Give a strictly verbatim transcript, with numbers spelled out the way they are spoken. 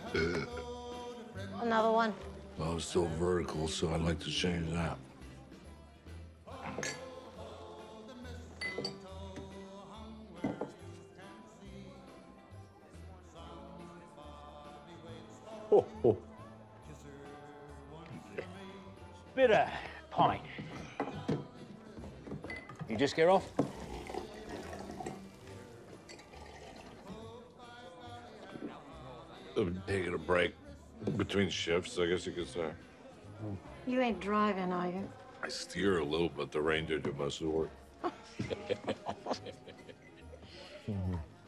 Another one. Well, it's still vertical, so I'd like to change that. Oh, oh. Bitter pint. You just get off? I'm taking a break between shifts, I guess you could say. You ain't driving, are you? I steer a little, but the reindeer do most of the work.